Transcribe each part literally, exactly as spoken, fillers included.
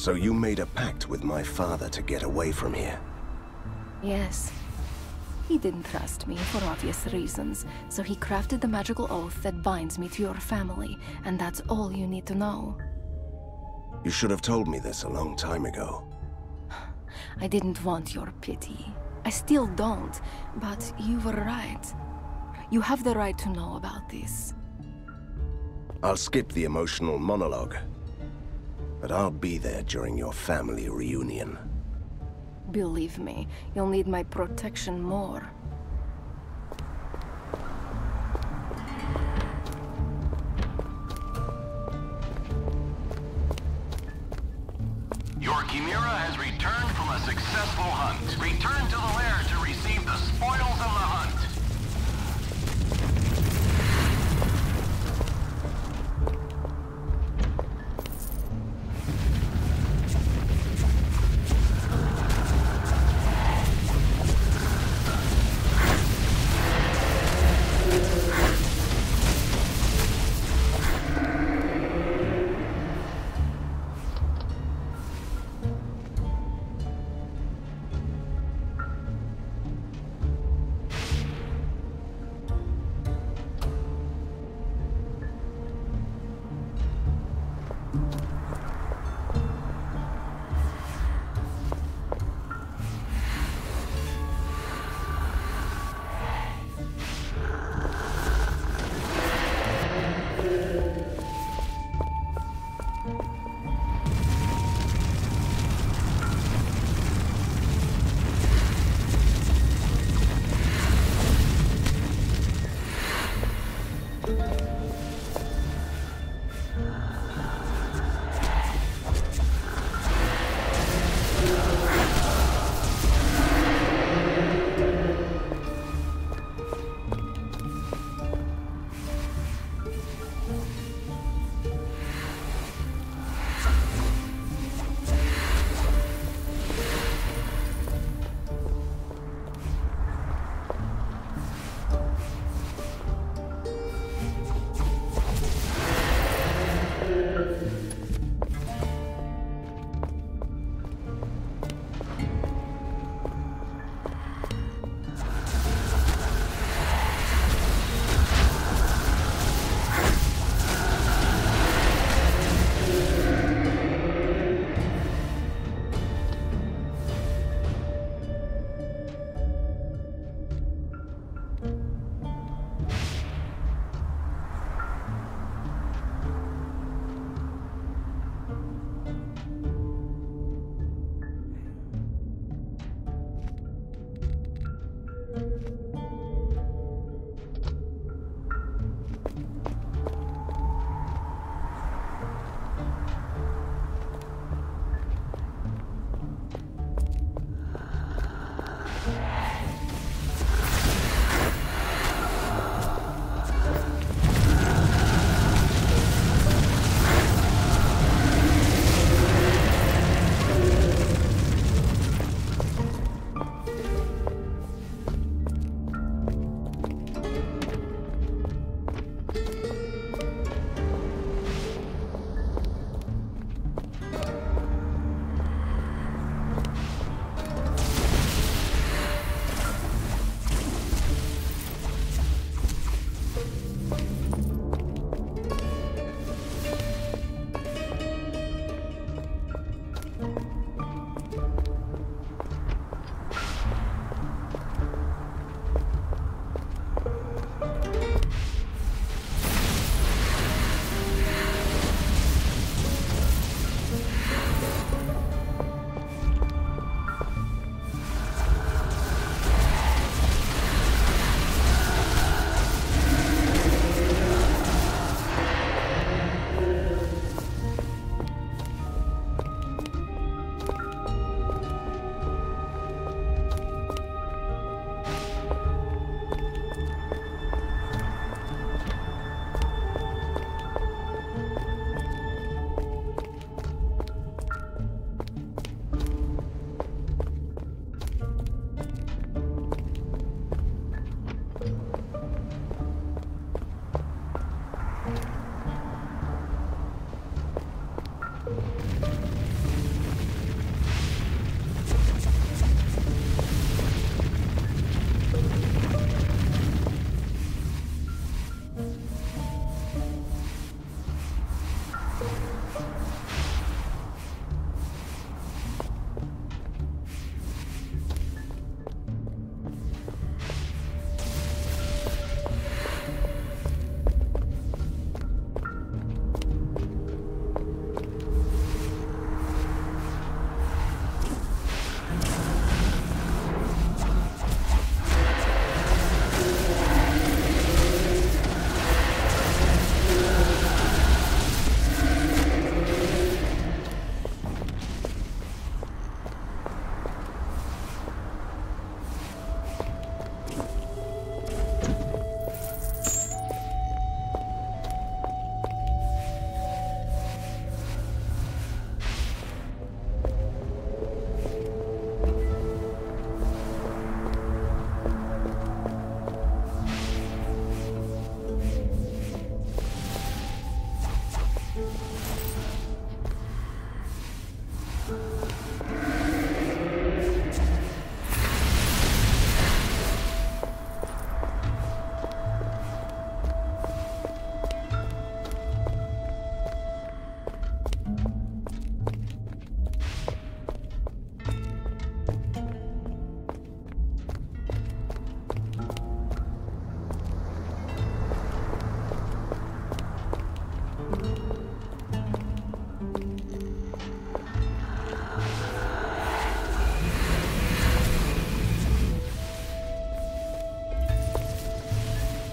So you made a pact with my father to get away from here? Yes. He didn't trust me for obvious reasons, so he crafted the magical oath that binds me to your family, and that's all you need to know. You should have told me this a long time ago. I didn't want your pity. I still don't, but you were right. You have the right to know about this. I'll skip the emotional monologue, but I'll be there during your family reunion. Believe me, you'll need my protection more. Your Chimera has returned from a successful hunt. Return to the lair to receive the spoils of the hunt.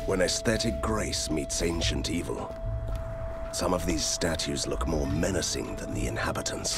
When aesthetic grace meets ancient evil, some of these statues look more menacing than the inhabitants.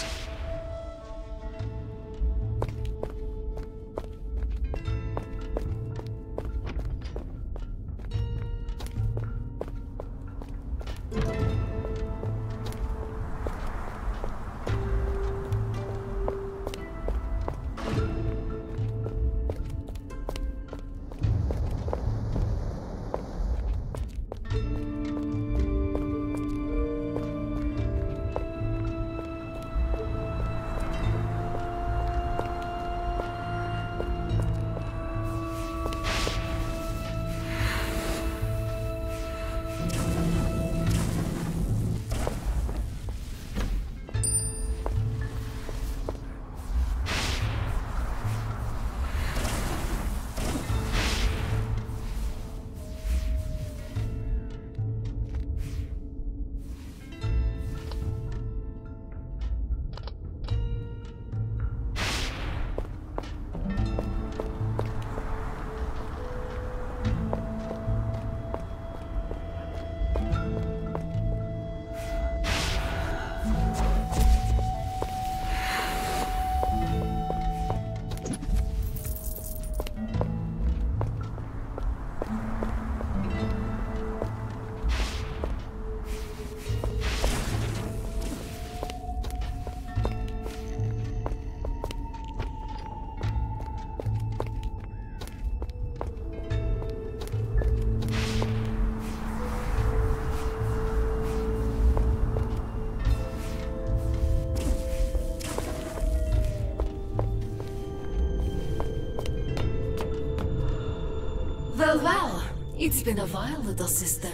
Well, well, it's been a while, little sister.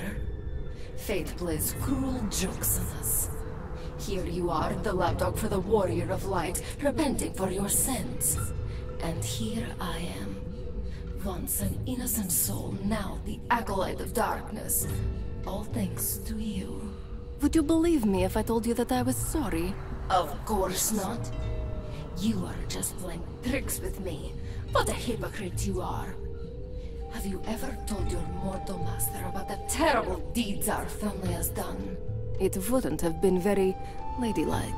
Fate plays cruel jokes on us. Here you are, the lapdog for the Warrior of Light, repenting for your sins. And here I am, once an innocent soul, now the acolyte of darkness. All thanks to you. Would you believe me if I told you that I was sorry? Of course not. You are just playing tricks with me. What a hypocrite you are. Have you ever told your mortal master about the terrible deeds our family has done? It wouldn't have been very ladylike.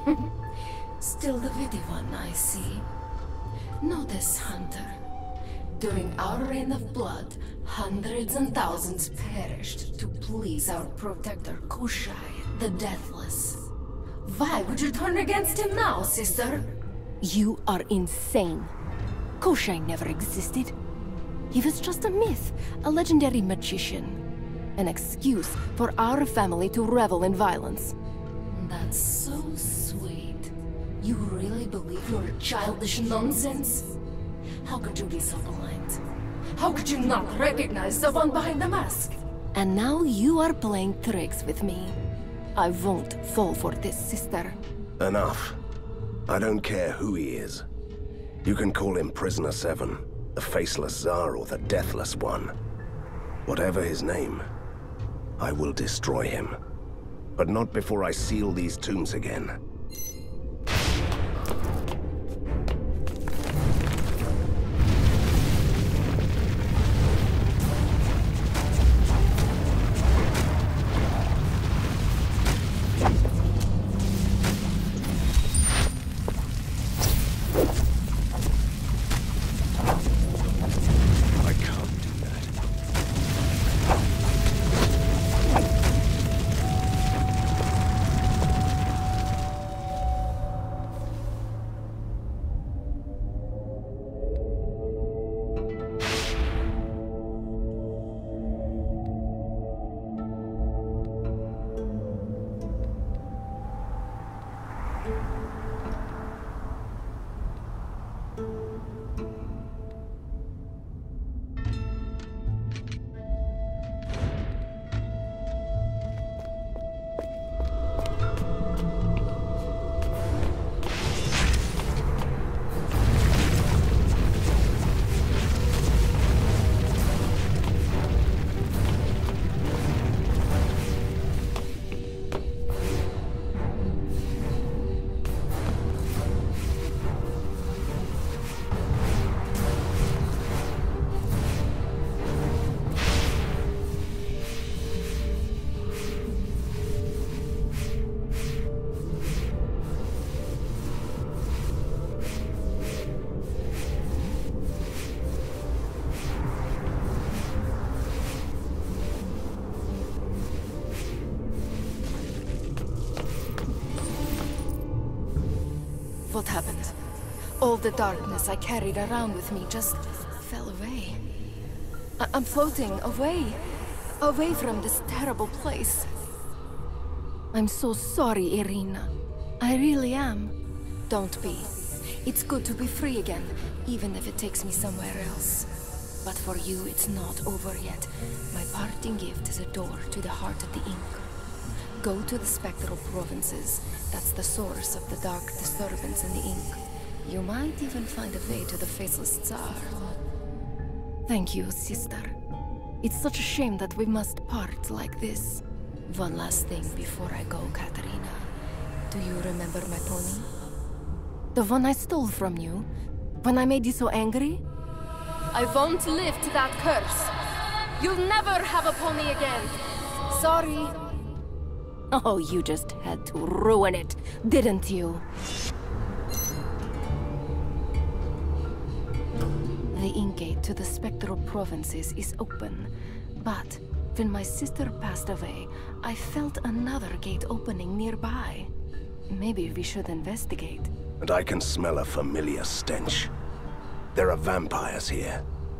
Still the witty one, I see. Know this, Hunter. During our reign of blood, hundreds and thousands perished to please our protector Kushai, the Deathless. Why would you turn against him now, sister? You are insane. Kushai never existed. He was just a myth, a legendary magician. An excuse for our family to revel in violence. That's so sweet. You really believe your childish nonsense? How could you be so blind? How could you not recognize the one behind the mask? And now you are playing tricks with me. I won't fall for this, sister. Enough. I don't care who he is. You can call him Prisoner Seven, the Faceless Tsar, or the Deathless One. Whatever his name, I will destroy him. But not before I seal these tombs again. the darkness I carried around with me just fell away. I I'm floating away, away from this terrible place. I'm so sorry, Irina. I really am. Don't be. It's good to be free again, even if it takes me somewhere else. But for you, it's not over yet. My parting gift is a door to the heart of the ink. Go to the spectral provinces. That's the source of the dark disturbance in the ink. You might even find a way to the Faceless Tsar. Thank you, sister. It's such a shame that we must part like this. One last thing before I go, Katerina. Do you remember my pony? The one I stole from you? When I made you so angry? I won't lift that curse. You'll never have a pony again. Sorry. Oh, you just had to ruin it, didn't you? The ink gate to the spectral provinces is open, but when my sister passed away, I felt another gate opening nearby. Maybe we should investigate. And I can smell a familiar stench. There are vampires here.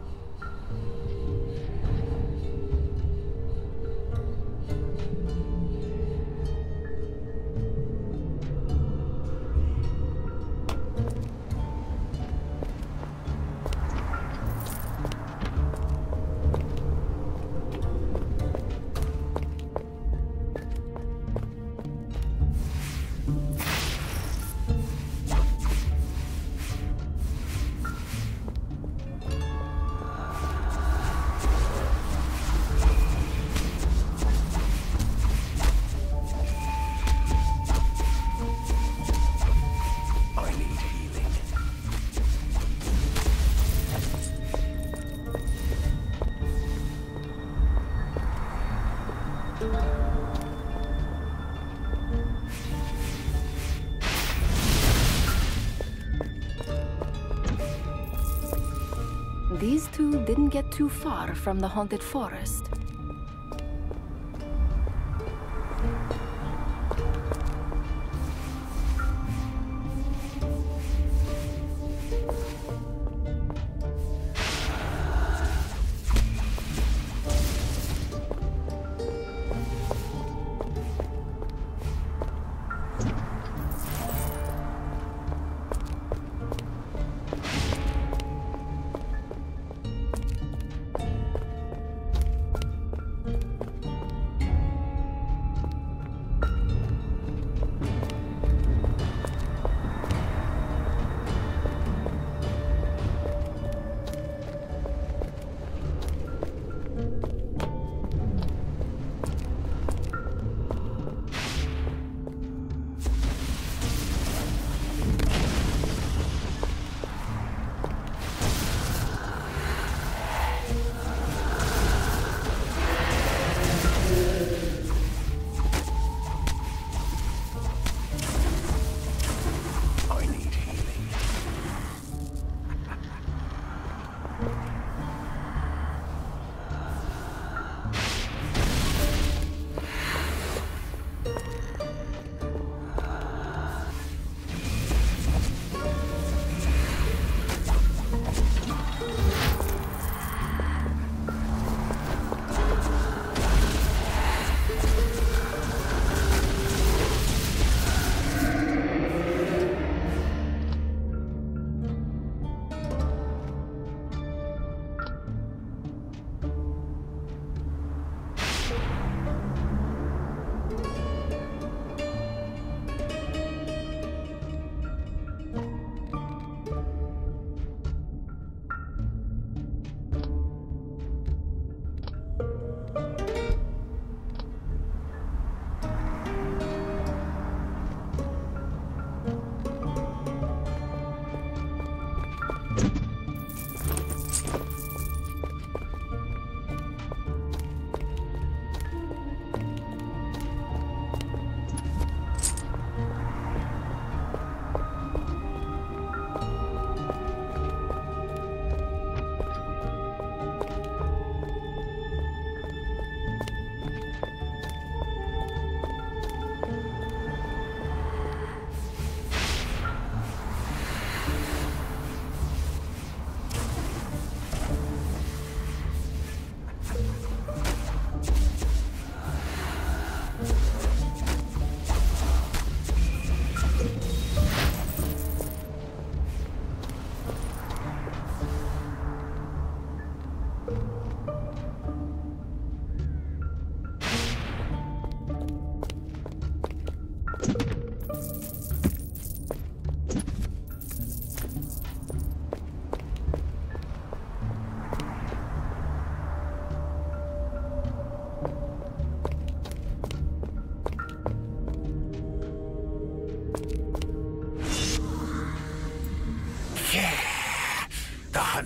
These two didn't get too far from the haunted forest.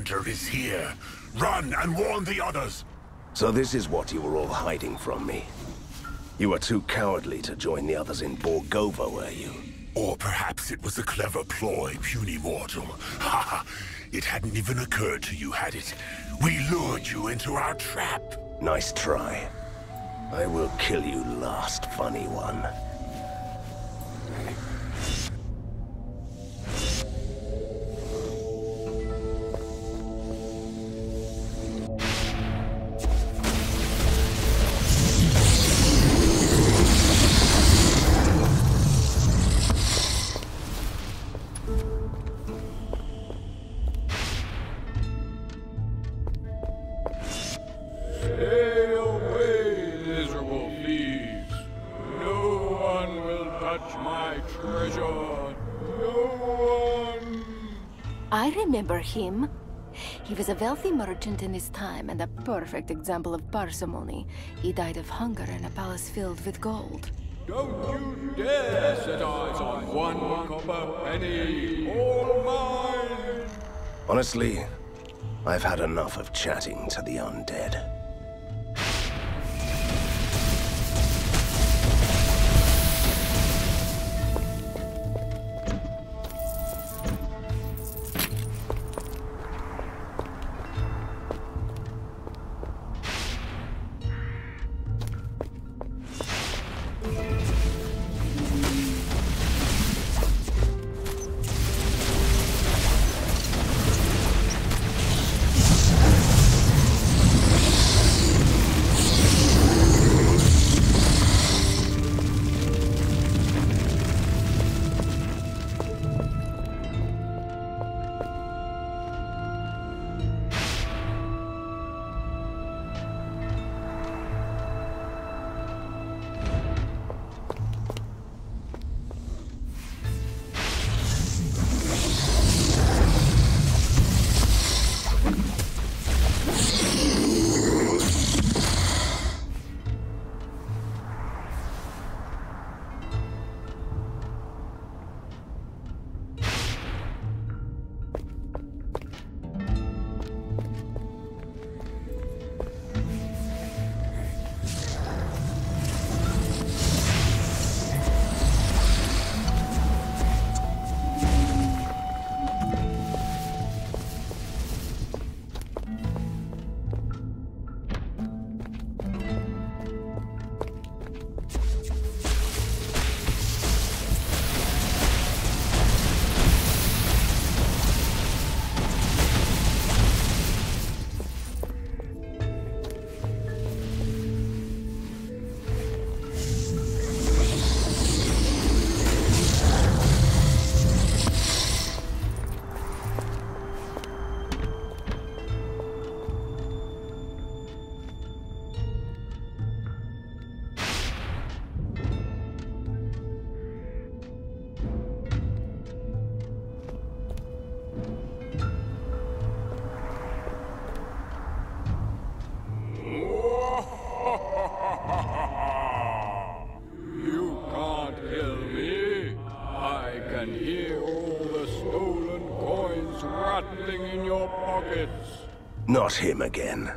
hunter is here. Run and warn the others! So this is what you were all hiding from me. You were too cowardly to join the others in Borgova, were you? Or perhaps it was a clever ploy, puny mortal. Ha ha! It hadn't even occurred to you, had it? We lured you into our trap. Nice try. I will kill you last, funny one. I remember him. He was a wealthy merchant in his time and a perfect example of parsimony. He died of hunger in a palace filled with gold. Don't you dare set eyes on one copper penny, all mine! Honestly, I've had enough of chatting to the undead. Not him again.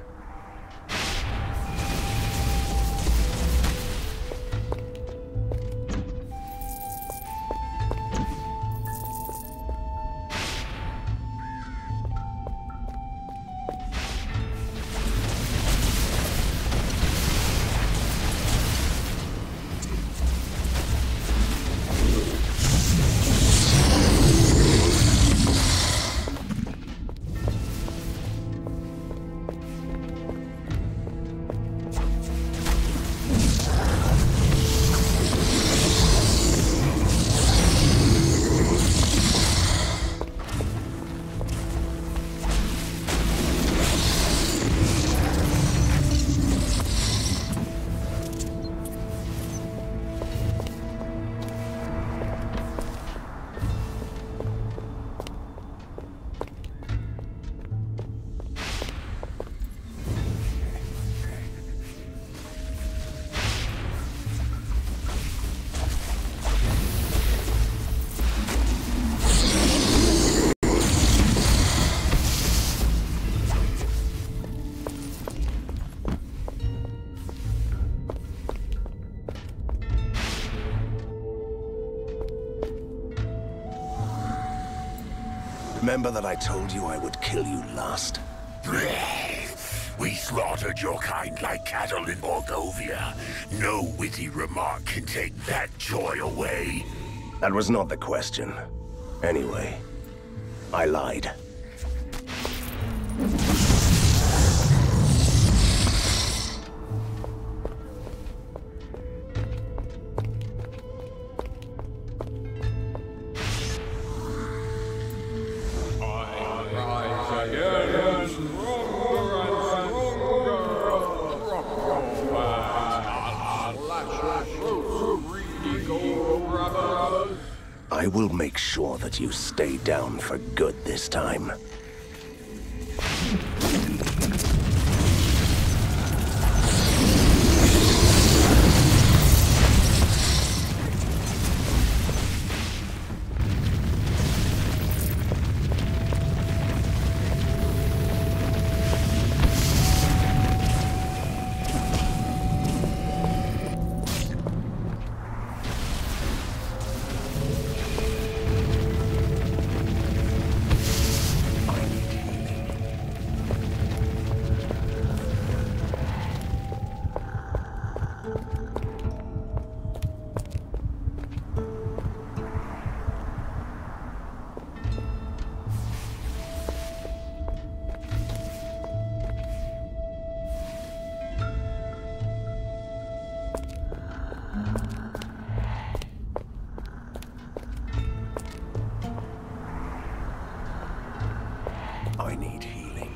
Remember that I told you I would kill you last? We slaughtered your kind like cattle in Borgovia. No witty remark can take that joy away. That was not the question. Anyway, I lied. I will make sure that you stay down for good this time. I need healing.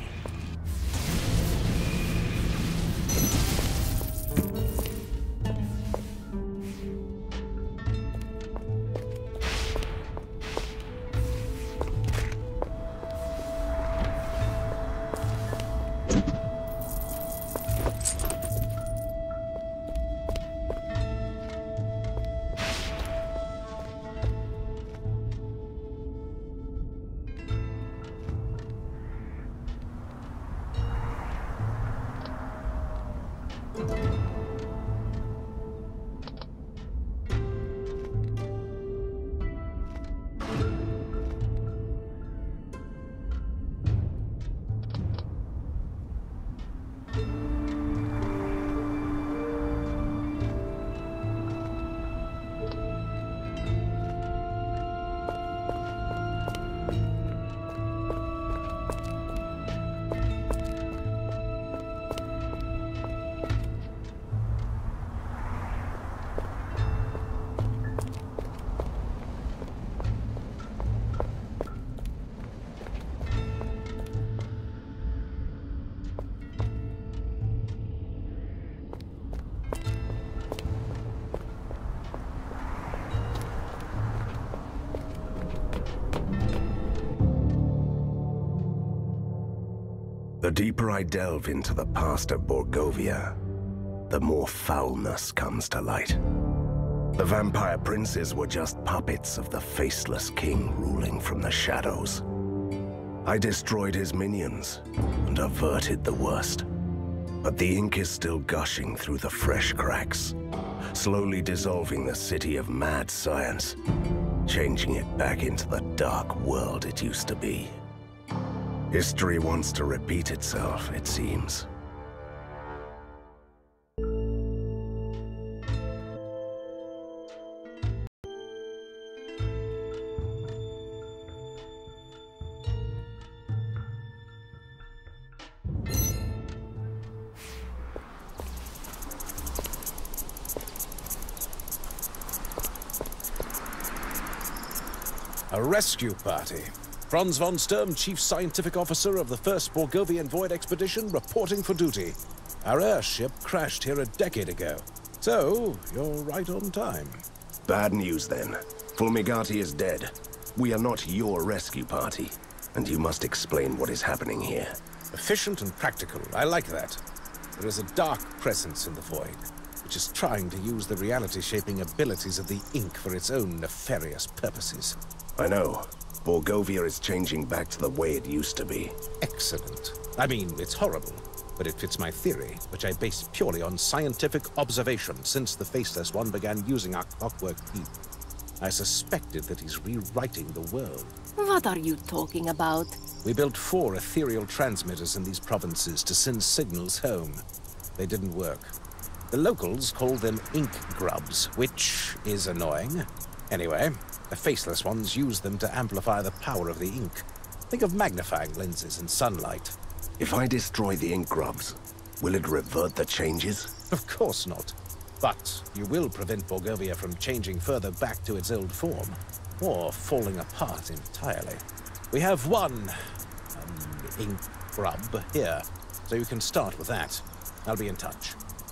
The deeper I delve into the past of Borgovia, the more foulness comes to light. The vampire princes were just puppets of the faceless king ruling from the shadows. I destroyed his minions and averted the worst. But the ink is still gushing through the fresh cracks, slowly dissolving the city of mad science, changing it back into the dark world it used to be. History wants to repeat itself, it seems. A rescue party. Franz von Sturm, Chief Scientific Officer of the first Borgovian Void Expedition, reporting for duty. Our airship crashed here a decade ago. So, you're right on time. Bad news, then. Fulmigati is dead. We are not your rescue party, and you must explain what is happening here. Efficient and practical. I like that. There is a dark presence in the Void, which is trying to use the reality-shaping abilities of the ink for its own nefarious purposes. I know. Borgovia is changing back to the way it used to be. Excellent. I mean, it's horrible, but it fits my theory, which I base purely on scientific observation since the Faceless One began using our clockwork teeth. I suspected that he's rewriting the world. What are you talking about? We built four ethereal transmitters in these provinces to send signals home. They didn't work. The locals called them ink grubs, which is annoying. Anyway, the faceless ones use them to amplify the power of the ink. Think of magnifying lenses in sunlight. If I destroy the ink grubs, will it revert the changes? Of course not. But you will prevent Borgovia from changing further back to its old form, or falling apart entirely. We have one um, ink grub here, so you can start with that. I'll be in touch.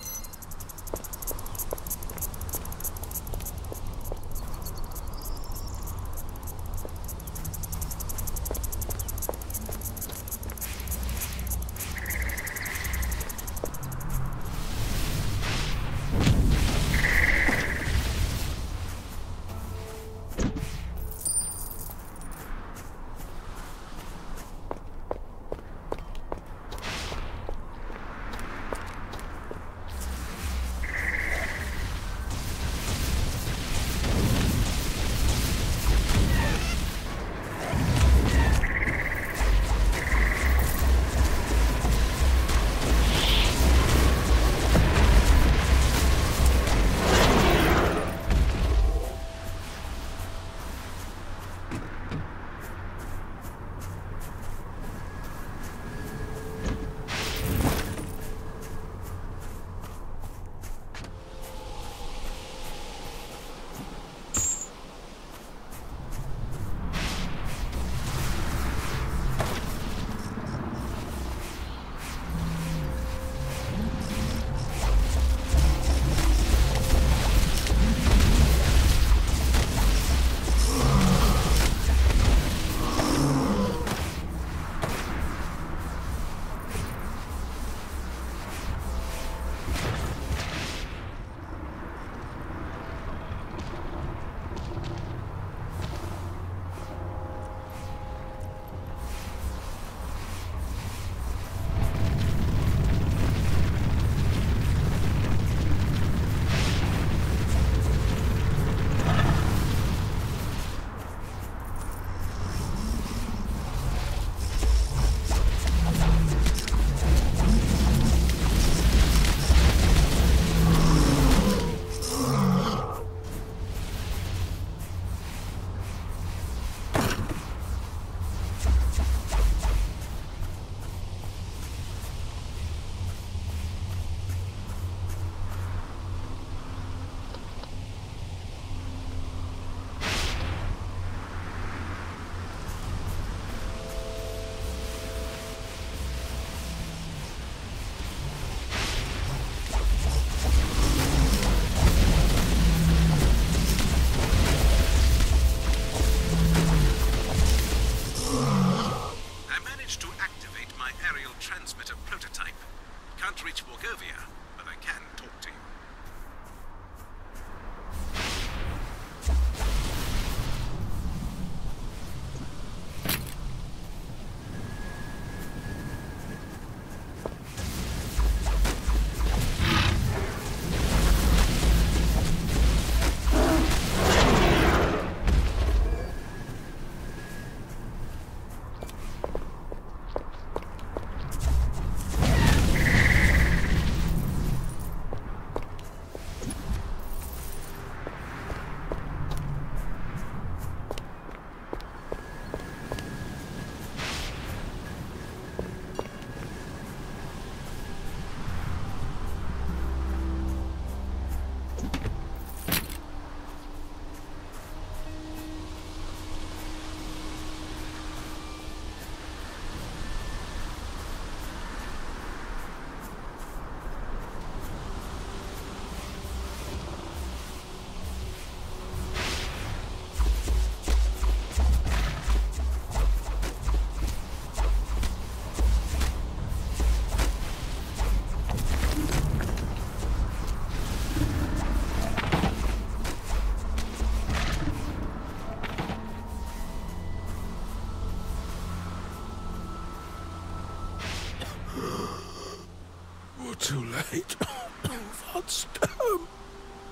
Too late. Von Sturm.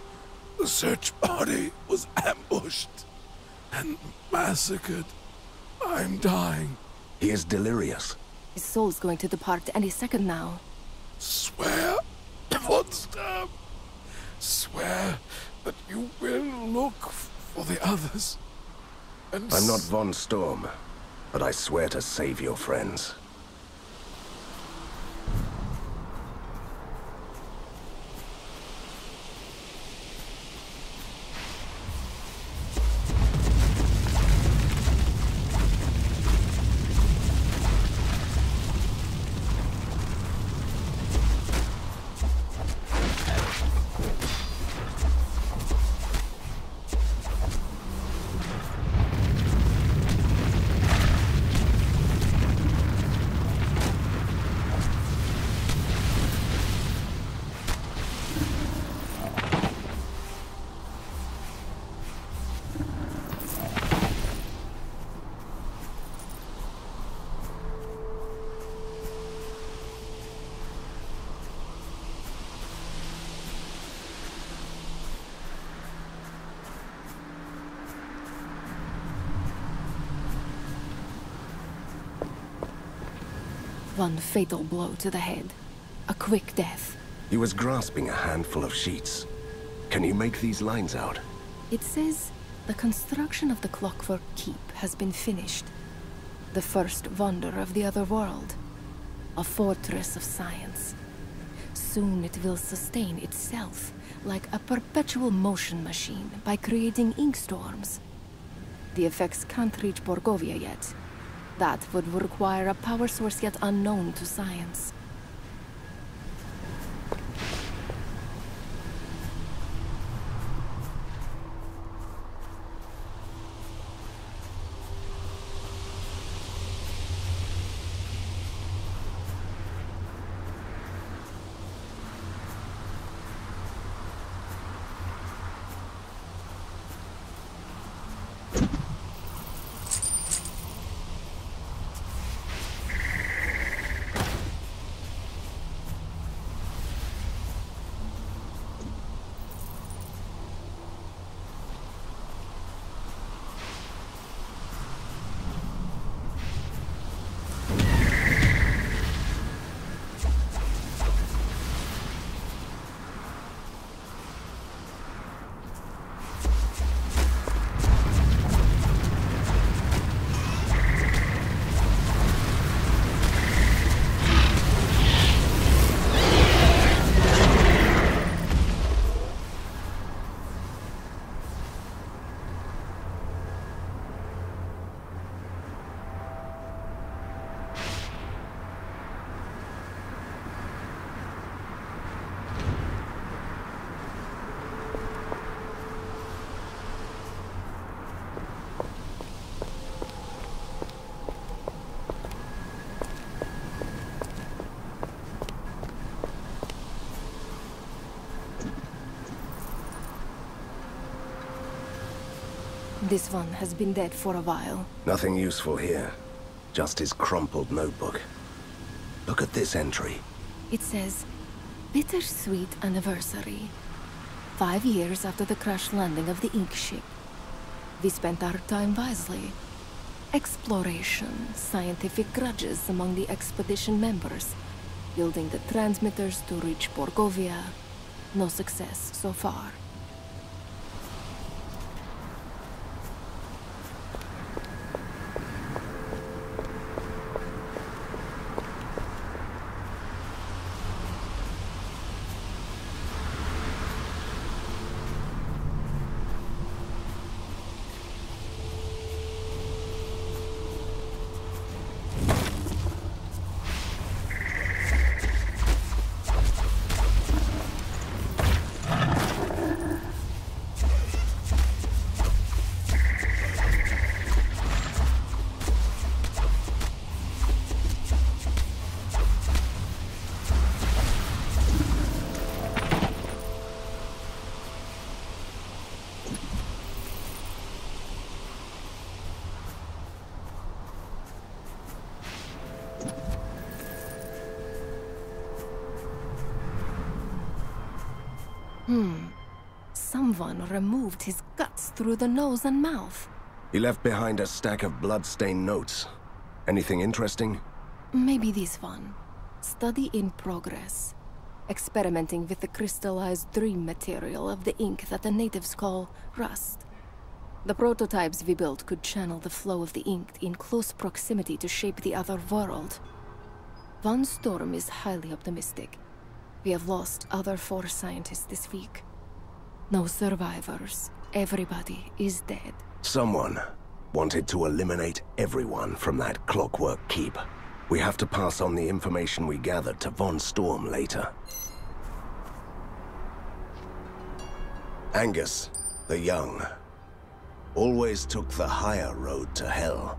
The search party was ambushed and massacred. I'm dying. He is delirious. His soul's going to depart any second now. Swear, von Sturm. Swear that you will look for the others. And I'm not Von Storm, but I swear to save your friends. One fatal blow to the head. A quick death. He was grasping a handful of sheets. Can you make these lines out? It says, the construction of the Clockwork Keep has been finished. The first wonder of the other world. A fortress of science. Soon it will sustain itself, like a perpetual motion machine, by creating ink storms. The effects can't reach Borgovia yet. That would require a power source yet unknown to science. This one has been dead for a while. Nothing useful here. Just his crumpled notebook. Look at this entry. It says, Bittersweet Anniversary. Five years after the crash landing of the ink ship. We spent our time wisely. Exploration, scientific grudges among the expedition members. Building the transmitters to reach Borgovia. No success so far. Hmm. Someone removed his guts through the nose and mouth. He left behind a stack of blood-stained notes. Anything interesting? Maybe this one. Study in progress. Experimenting with the crystallized dream material of the ink that the natives call rust. The prototypes we built could channel the flow of the ink in close proximity to shape the other world. Von Storm is highly optimistic. We have lost other four scientists this week. No survivors. Everybody is dead. Someone wanted to eliminate everyone from that clockwork keep. We have to pass on the information we gathered to Von Storm later. Angus, the Young, always took the higher road to hell.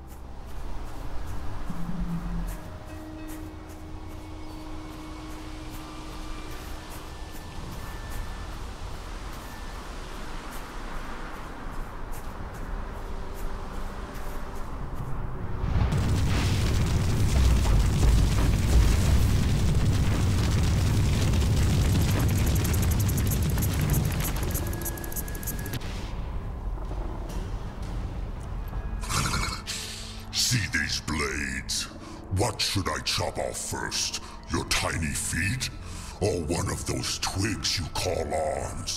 What should I chop off first? Your tiny feet? Or one of those twigs you call arms?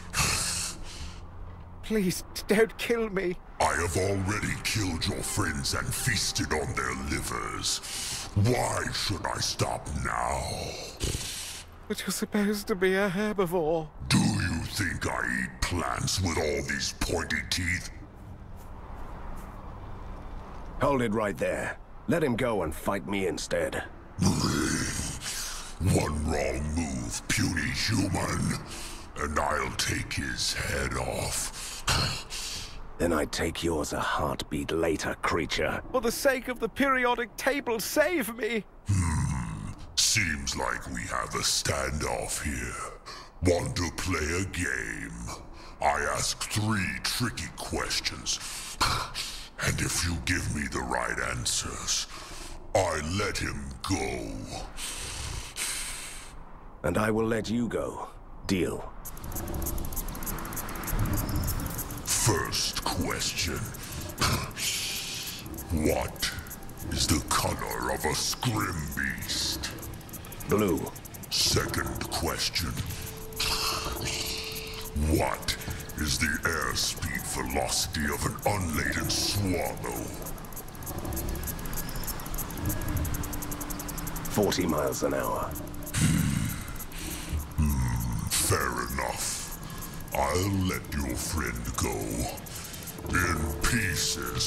Please, don't kill me. I have already killed your friends and feasted on their livers. Why should I stop now? But you're supposed to be a herbivore. Do you think I eat plants with all these pointy teeth? Hold it right there. Let him go and fight me instead. One wrong move, puny human, and I'll take his head off. Then I'd take yours a heartbeat later, creature. For the sake of the periodic table, save me! Hmm. Seems like we have a standoff here. Want to play a game? I ask three tricky questions. And if you give me the right answers, I let him go. And I will let you go. Deal. First question. What is the color of a scrim beast? Blue. Second question. What is the airspeed velocity of an unladen swallow? Forty miles an hour. Hmm, fair enough. I'll let your friend go. In pieces.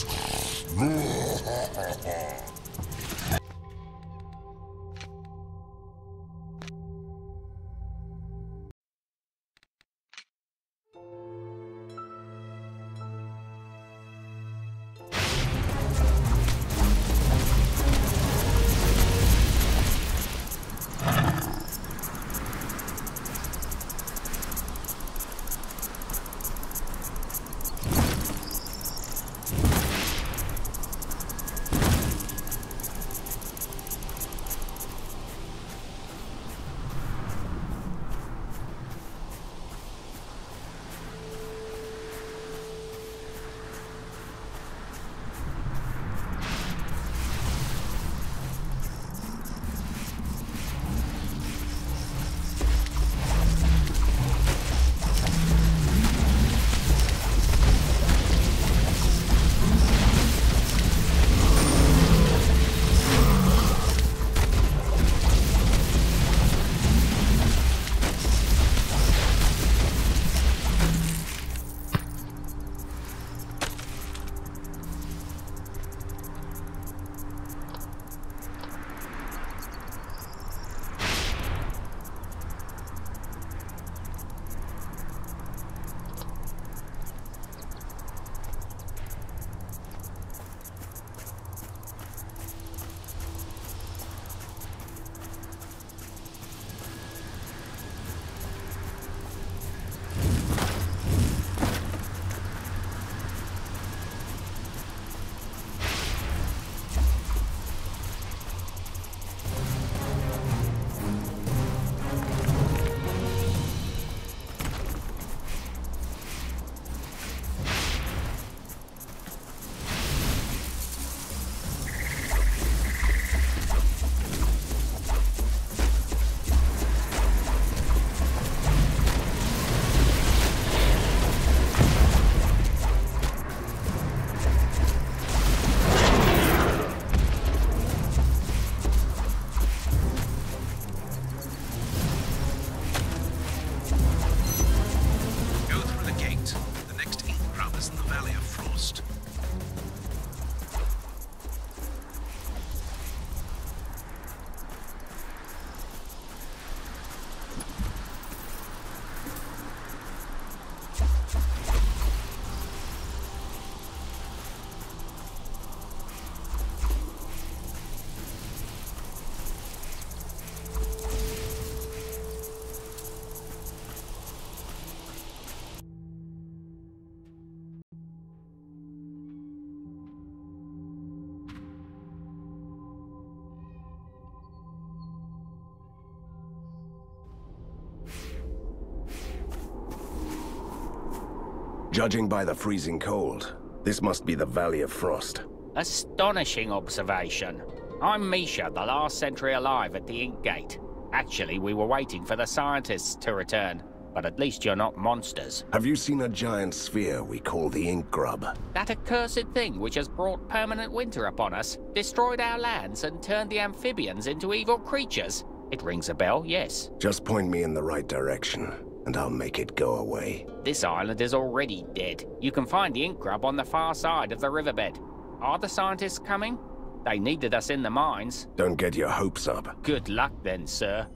Judging by the freezing cold, this must be the Valley of Frost. Astonishing observation. I'm Misha, the last sentry alive at the Ink Gate. Actually, we were waiting for the scientists to return, but at least you're not monsters. Have you seen a giant sphere we call the Ink Grub? That accursed thing which has brought permanent winter upon us, destroyed our lands and turned the amphibians into evil creatures? It rings a bell, yes. Just point me in the right direction, and I'll make it go away. This island is already dead. You can find the Ink Grub on the far side of the riverbed. Are the scientists coming? They needed us in the mines. Don't get your hopes up. Good luck then, sir.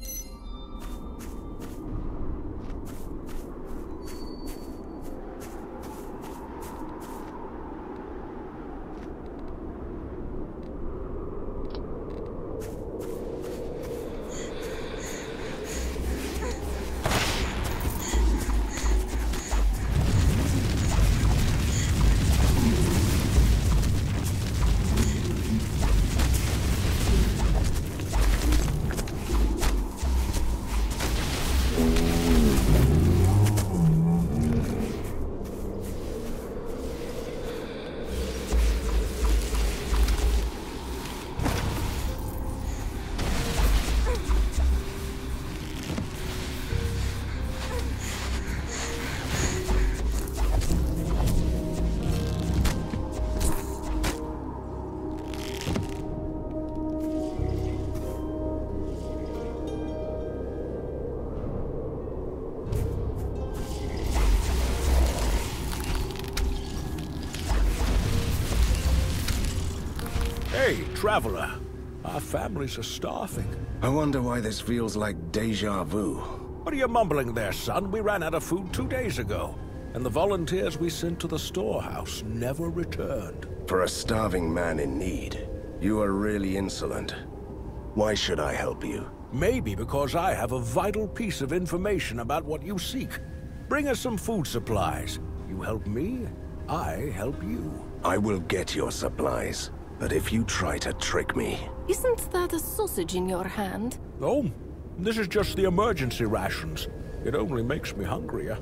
Hey, traveler. Our families are starving. I wonder why this feels like deja vu. What are you mumbling there, son? We ran out of food two days ago, and the volunteers we sent to the storehouse never returned. For a starving man in need, you are really insolent. Why should I help you? Maybe because I have a vital piece of information about what you seek. Bring us some food supplies. You help me, I help you. I will get your supplies. But if you try to trick me... Isn't that a sausage in your hand? Oh, this is just the emergency rations. It only makes me hungrier.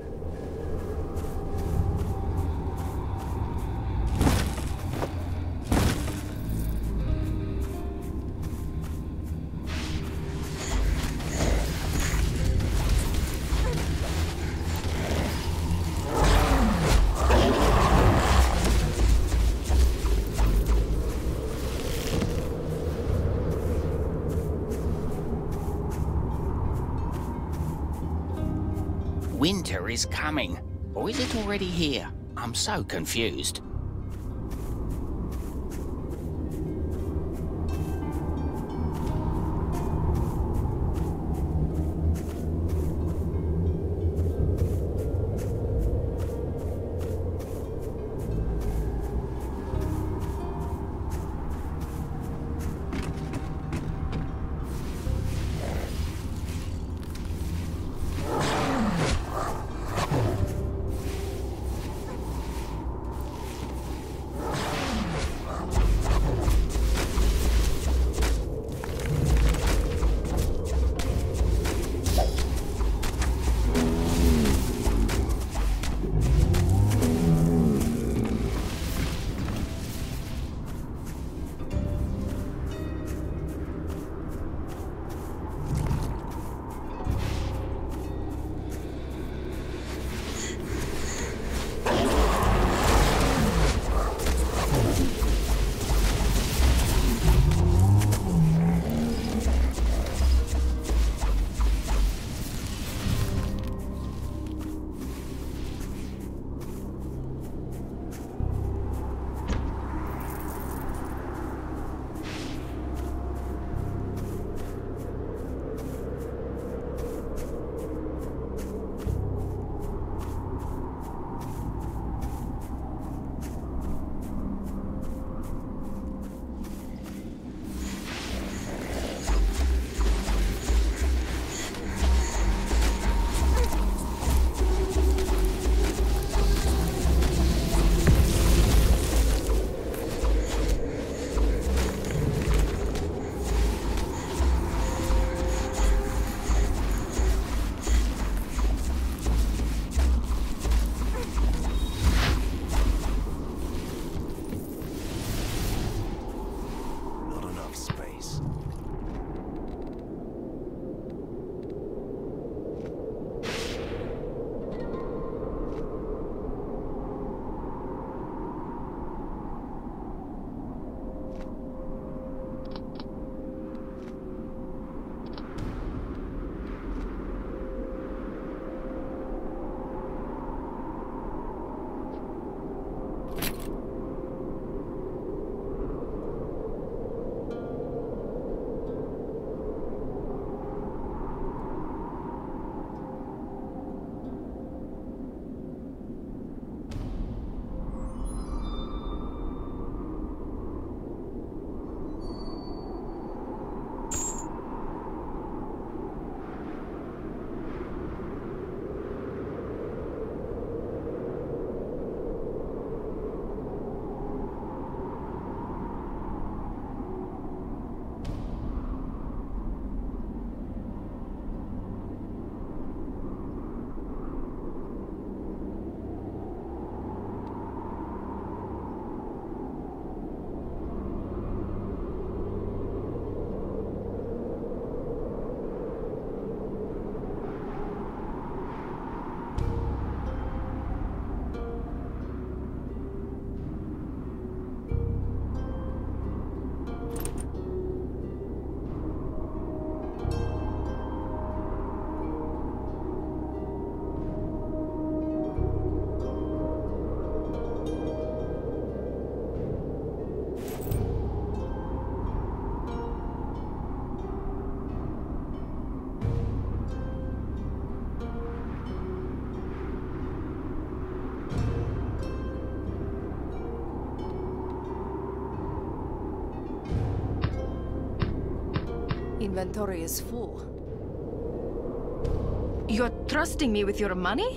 Winter is coming, or is it already here? I'm so confused. inventory is full. You're trusting me with your money?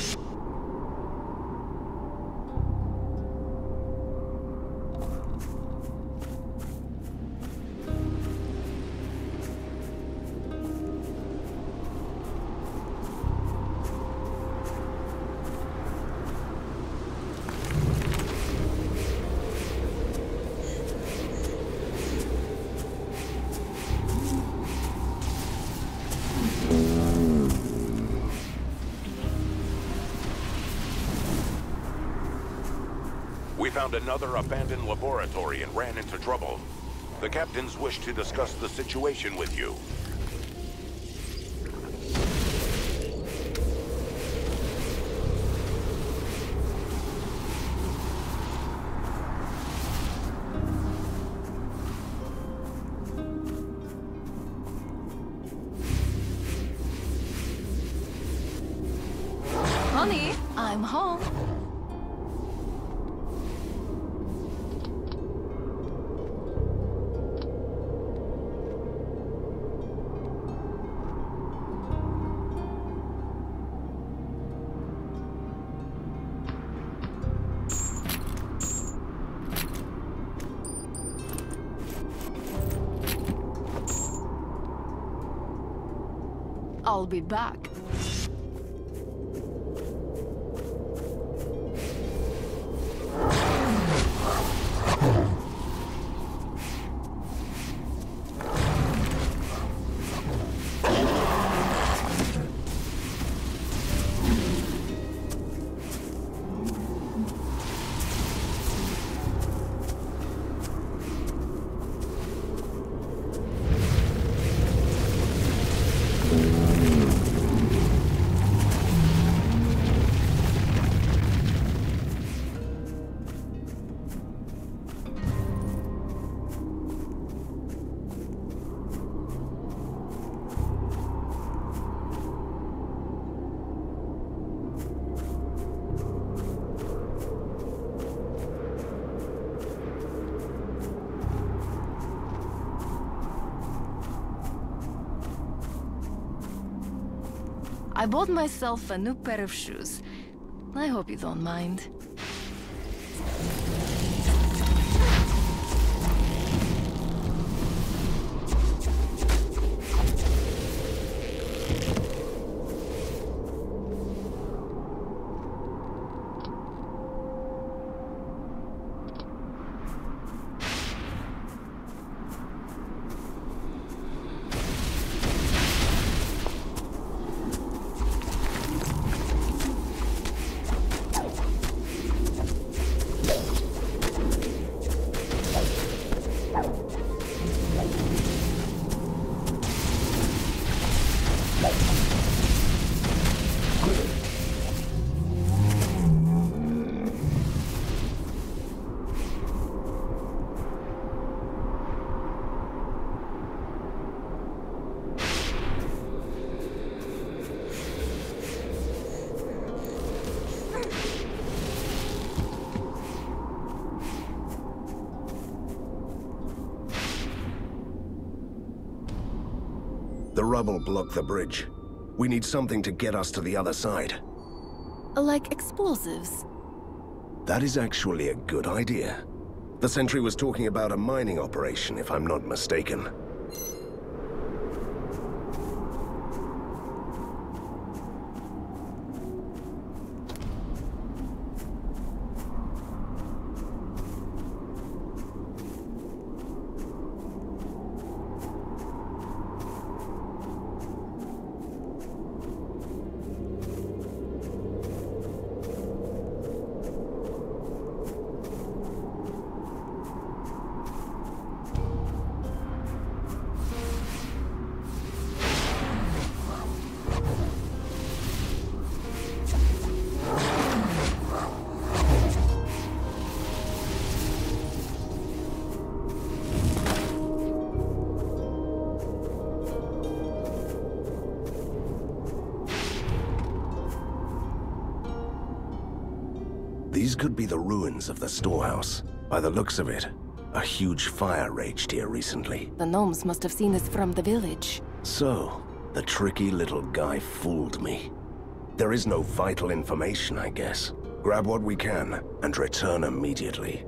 We found another abandoned laboratory and ran into trouble. The captains wish to discuss the situation with you. Honey, I'm home. I'll be back. I bought myself a new pair of shoes. I hope you don't mind. The rubble blocked the bridge. We need something to get us to the other side. Like explosives? That is actually a good idea. The sentry was talking about a mining operation, if I'm not mistaken. These could be the ruins of the storehouse, by the looks of it. A huge fire raged here recently. The gnomes must have seen this from the village. So, the tricky little guy fooled me. There is no vital information, I guess. Grab what we can, and return immediately.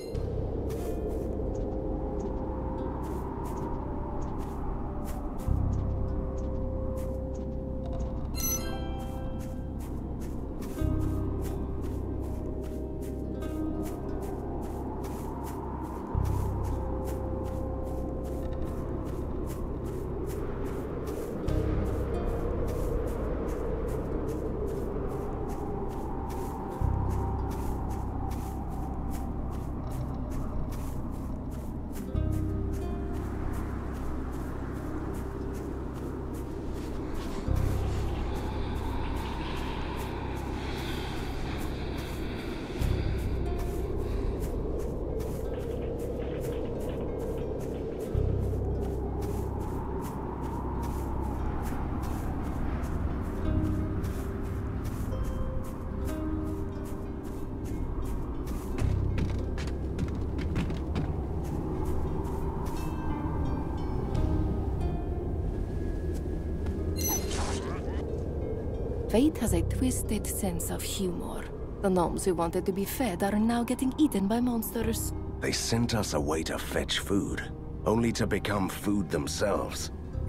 Fate has a twisted sense of humor. The gnomes who wanted to be fed are now getting eaten by monsters. They sent us away to fetch food, only to become food themselves.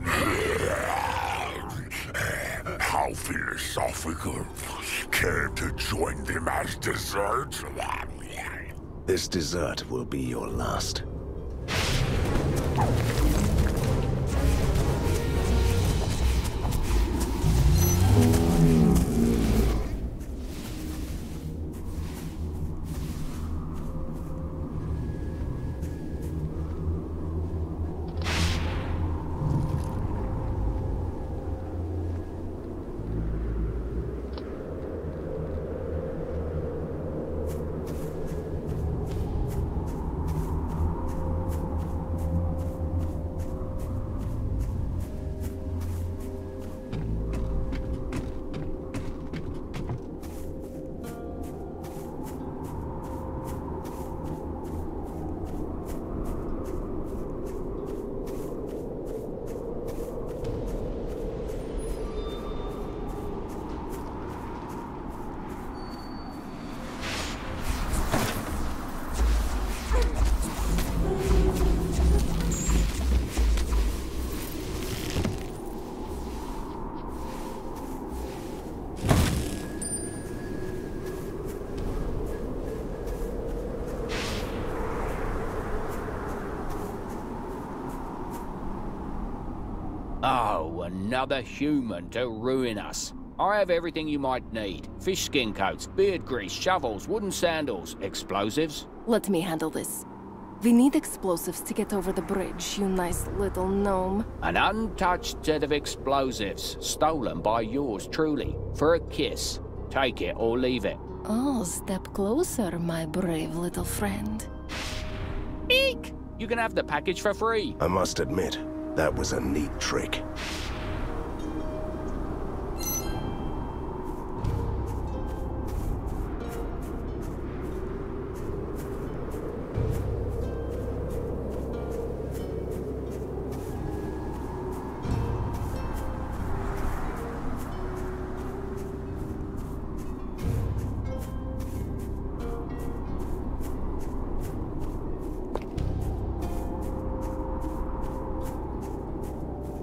How philosophical. Care to join them as dessert? This dessert will be your last. Oh, another human to ruin us. I have everything you might need. Fish skin coats, beard grease, shovels, wooden sandals, explosives. Let me handle this. We need explosives to get over the bridge, you nice little gnome. An untouched set of explosives, stolen by yours truly, for a kiss. Take it or leave it. Oh, step closer, my brave little friend. Eek! You can have the package for free. I must admit, that was a neat trick.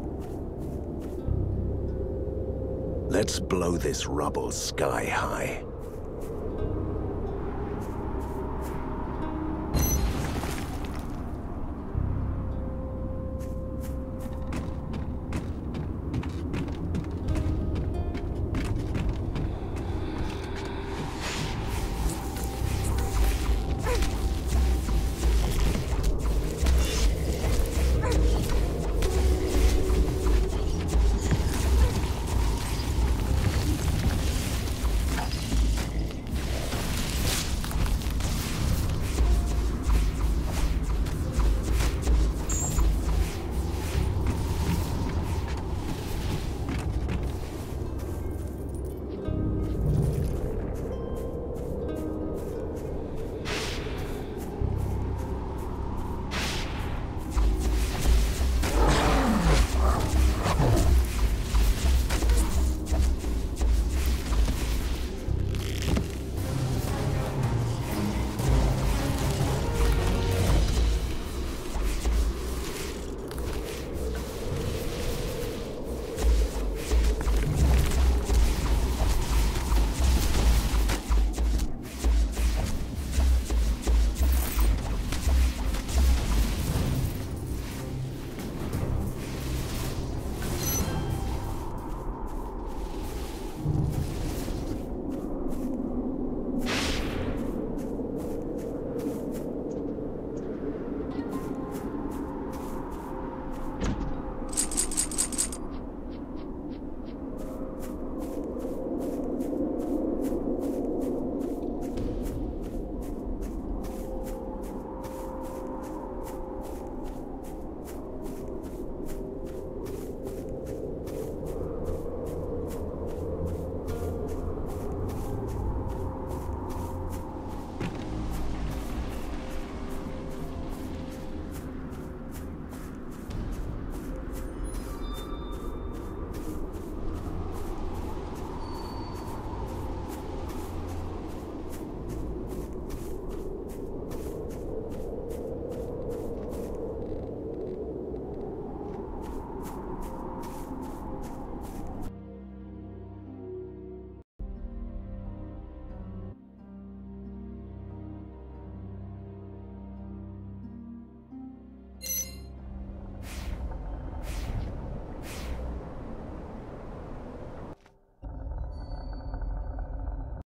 Let's blow this rubble sky high.